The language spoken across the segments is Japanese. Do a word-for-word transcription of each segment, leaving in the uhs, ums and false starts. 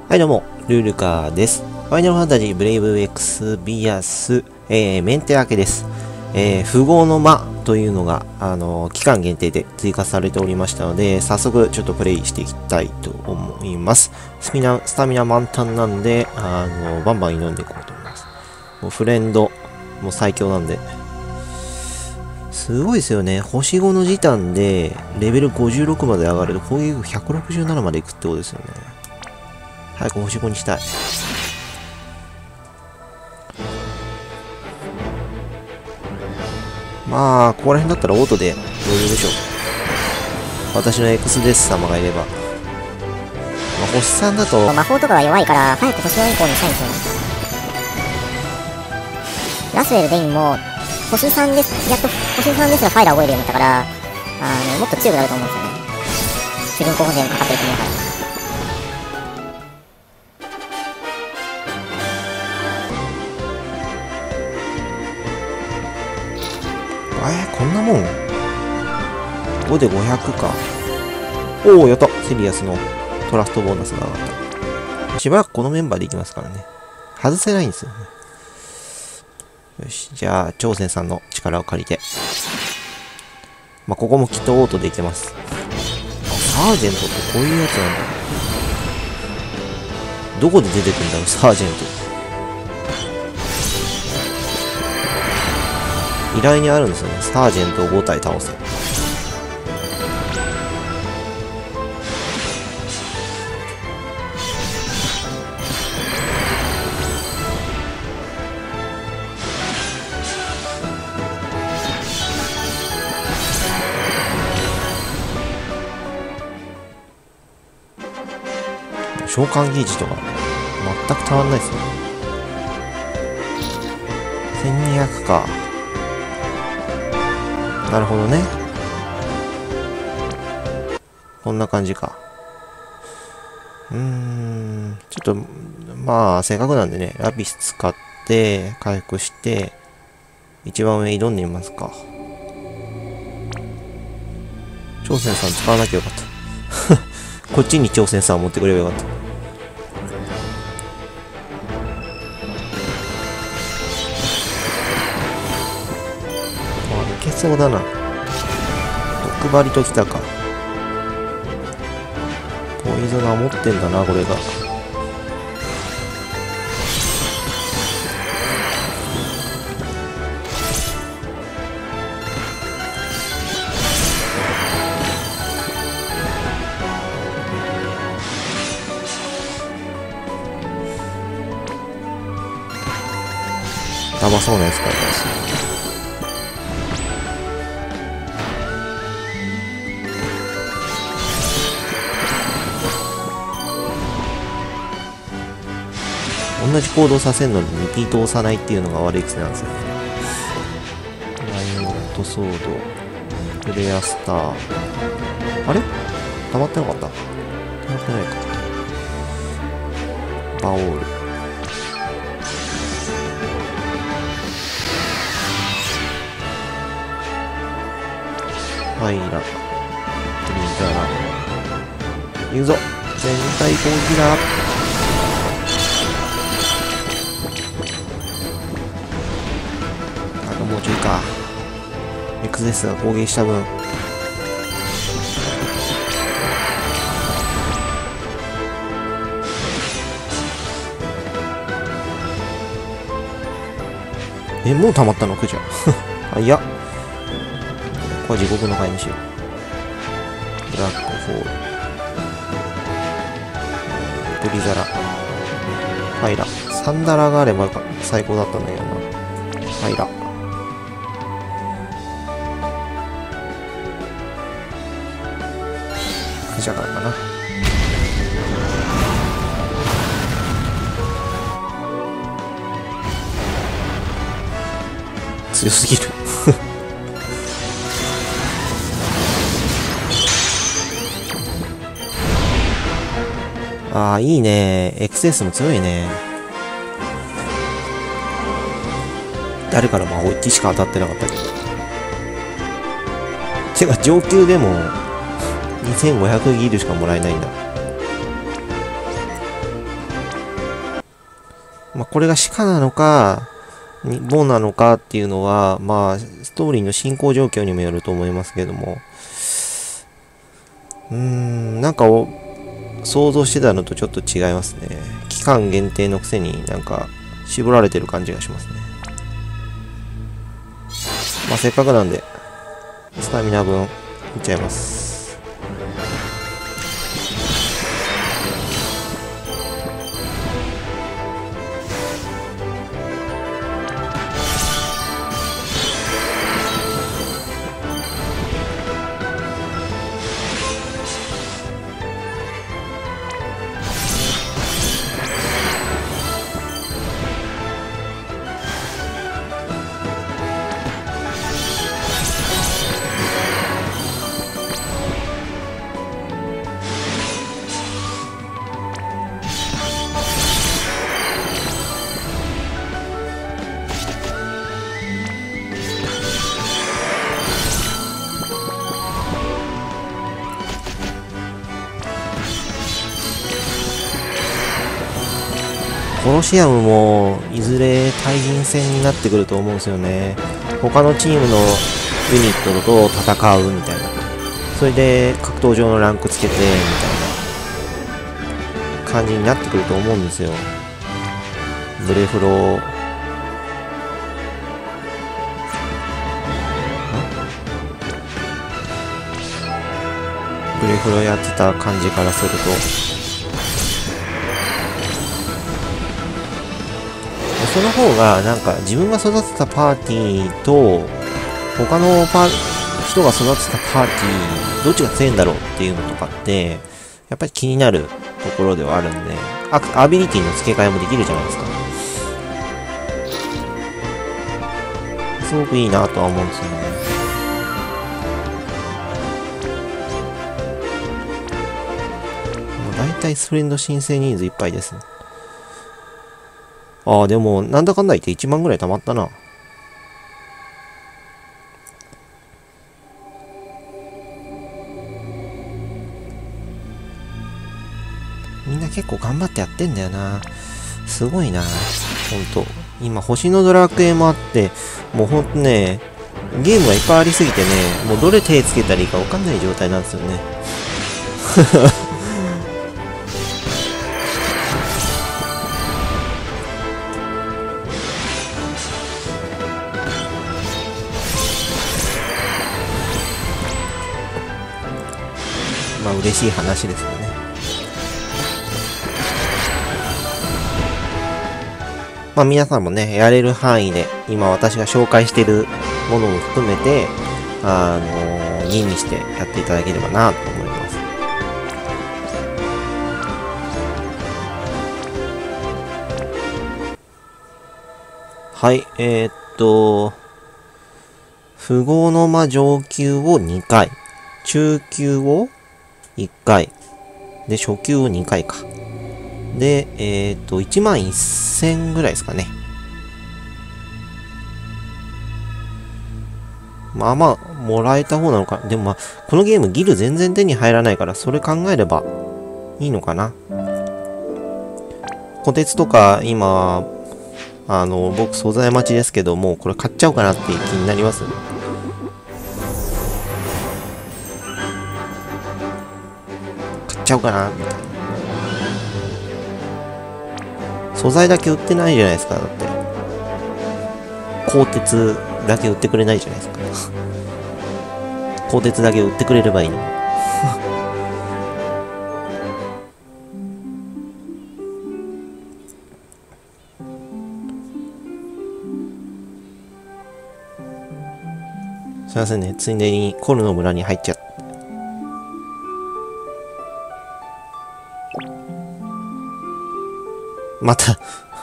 はいどうも、ルールカーです。ファイナルファンタジーブレイブエクスビアス、えー、メンテ明けです。えー、富豪の間というのが、あのー、期間限定で追加されておりましたので、早速ちょっとプレイしていきたいと思います。スピナ、スタミナ満タンなんで、あのー、バンバン挑んでいこうと思います。もうフレンド、もう最強なんで。すごいですよね。星ごの時短で、レベルごじゅうろくまで上がると、攻撃力ひゃくろくじゅうななまでいくってことですよね。早く星ごにしたい。まあ、ここら辺だったらオートで余裕でしょう。私の X デス様がいれば。まあ、星さんだと、 魔法とかが弱いから、早く星よん以降にしたいんですよね。ラスウェル・デインも、星さんです、やっと星さんですらファイラー覚えるようになったから、あの、もっと強くなると思うんですよね。主人公補正にかかってる国だから。 えー、こんなもん ご でごひゃくか。おお、やった。セリアスのトラストボーナスが上がった。しばらくこのメンバーでいきますからね。外せないんですよね。よし、じゃあ、朝鮮さんの力を借りて。まあ、ここもきっとオートでいけます。サージェントってこういうやつなんだ。どこで出てくるんだろう、サージェント。依頼にあるんですよね。サージェントをご体倒せ。召喚ゲージとか全く変わんないですね。せんにひゃくか。なるほどね。こんな感じか。うーん。ちょっと、まあ、せっかくなんでね、ラピス使って、回復して、一番上挑んでみますか。朝鮮さん使わなきゃよかった。こっちに朝鮮さん持ってくればよかった。いけそうだな。毒針ときたか。ポイズナー持ってんだな、これが。やばそうなやつからです。同じ行動させるのにリピートを押さないっていうのが悪い癖なんですよね。ライオントソード、フレアスター。あれ溜まってなかった溜まってないか。バオール。ファイラ。トリザラ。言うぞ全体攻撃だ。もうちょいか。X デスが攻撃した分。え、もう溜まったのクジャ。あ、いや。ここは地獄の灰にしよう。ブラックホール。ブリザラ。ファイラ。サンダラがあれば最高だったんだけどな。ファイラ。クジャからかな。強すぎるああ、いいね。エックスエス も強いね。誰から魔法いちしか当たってなかったけど。てか、上級でも、にせんごひゃくギルしかもらえないんだ。 まあ、これが鹿なのか、ボンなのかっていうのは、まあ、ストーリーの進行状況にもよると思いますけども、うーん、なんかを想像してたのとちょっと違いますね。期間限定のくせになんか絞られてる感じがしますね。まあ、せっかくなんで、スタミナ分いっちゃいます。コロシアムもいずれ対人戦になってくると思うんですよね。他のチームのユニットと戦うみたいな。それで格闘場のランクつけてみたいな感じになってくると思うんですよ。ブレフロブレフロやってた感じからすると、その方がなんか自分が育てたパーティーと他のパ人が育てたパーティーどっちが強いんだろうっていうのとかってやっぱり気になるところではあるんで、アアビリティの付け替えもできるじゃないですか。すごくいいなとは思うんですよね。だいたいフレンド申請人数いっぱいですね。ああ、でも、なんだかんだ言っていちまんぐらい貯まったな。みんな結構頑張ってやってんだよな。すごいな。ほんと。今、星のドラクエもあって、もうほんとね、ゲームがいっぱいありすぎてね、もうどれ手つけたらいいかわかんない状態なんですよね。まあ嬉しい話ですよね。まあ皆さんもね、やれる範囲で、今私が紹介しているものも含めて、あのー、吟味してやっていただければなと思います。はい、えー、っと、富豪の間上級をにかい、中級をいっかい、で、初級をにかいか。で、えっと、いちまんせんぐらいですかね。まあまあ、もらえた方なのか。でもまあ、このゲームギル全然手に入らないから、それ考えればいいのかな。こてつとか、今、あの、僕素材待ちですけども、これ買っちゃおうかなって気になります。買っちゃおうかなみたいな。素材だけ売ってないじゃないですか。だって鋼鉄だけ売ってくれないじゃないですか。鋼鉄だけ売ってくれればいいの。すいませんね、ついでにコルの村に入っちゃって。また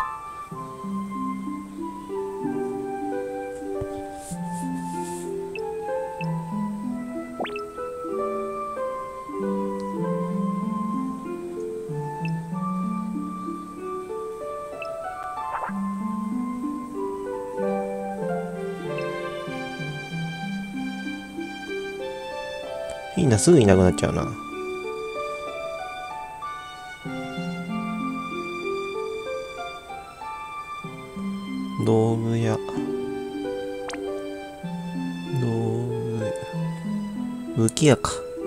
いいな、すぐいなくなっちゃうな。 道具屋。道具、武器屋か。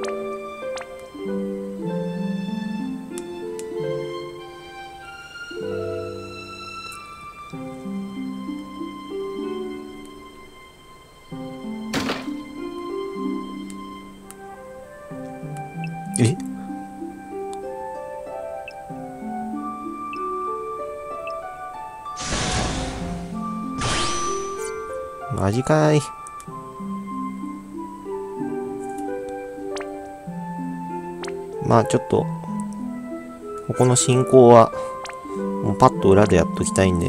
え？マジかい。まあちょっと、ここの進行は、もうパッと裏でやっときたいんで。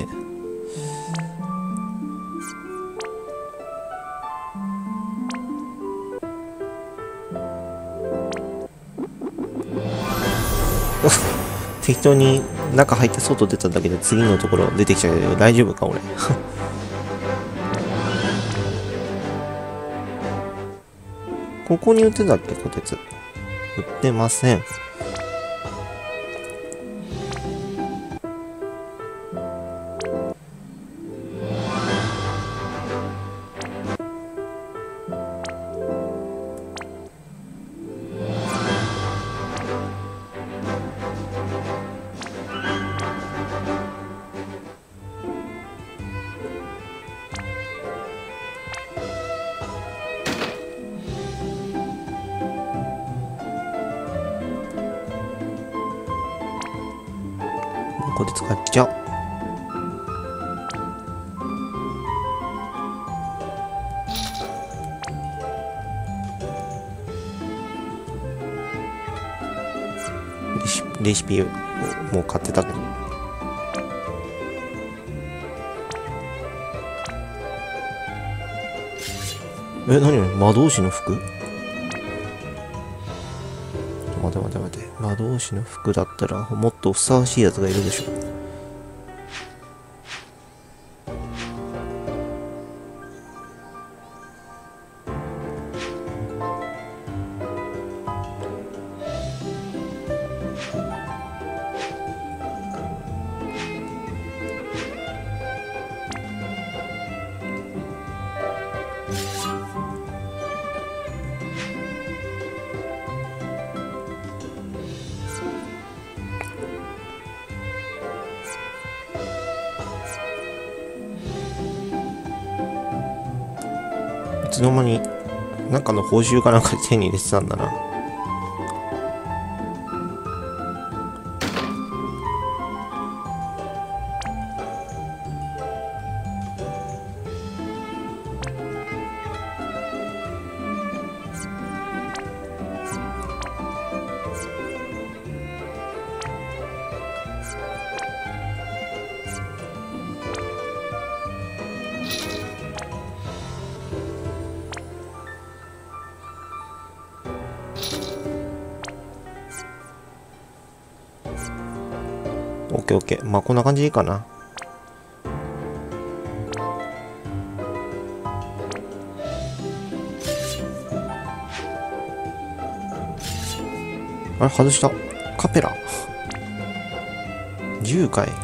適当に中入って外出ただけで次のところ出てきちゃうけど大丈夫か俺。ここに売ってたっけ、こてつ。売ってません。ここで使っちゃう。レシレシピをもう買ってたけど。え、何魔導士の服？待て待て待て。魔導士の服だったらもっとふさわしいやつがいるでしょ。いつの間になんかの報酬かなんか手に入れてたんだな。オッケーオッケー。まあこんな感じでいいかな。あれ外した。カペラ。じゅうかい。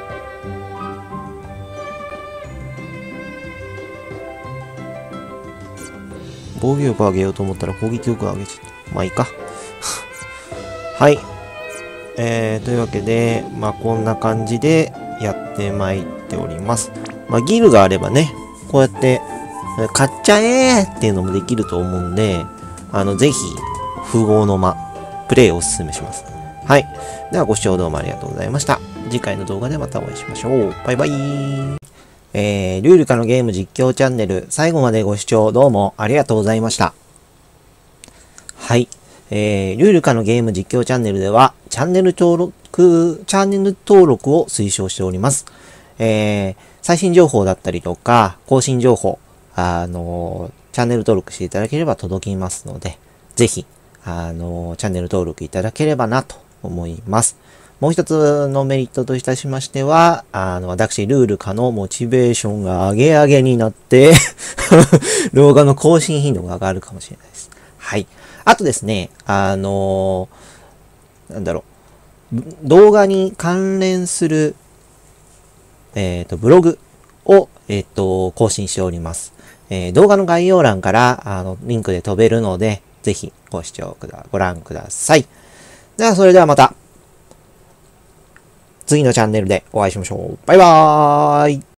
防御力上げようと思ったら攻撃力上げちゃった。まあいいか。はい。えー、というわけで、まあこんな感じでやってまいっております。まあギルがあればね、こうやって、買っちゃえーっていうのもできると思うんで、あの、ぜひ、富豪の間、プレイをおすすめします。はい。ではご視聴どうもありがとうございました。次回の動画でまたお会いしましょう。バイバイ。えー、ルール化のゲーム実況チャンネル、最後までご視聴どうもありがとうございました。はい。えー、ルール化のゲーム実況チャンネルでは、チャンネル登録、チャンネル登録を推奨しております。えー、最新情報だったりとか、更新情報、あのー、チャンネル登録していただければ届きますので、ぜひ、あのー、チャンネル登録いただければなと思います。もう一つのメリットといたしましては、あの、私、ルール化のモチベーションが上げ上げになって、動画の更新頻度が上がるかもしれないです。はい。あとですね、あのー、なんだろう、動画に関連する、えっと、ブログを、えっと、更新しております。えー、動画の概要欄から、あの、リンクで飛べるので、ぜひご視聴くだ、ご覧ください。では、それではまた、次のチャンネルでお会いしましょう。バイバーイ。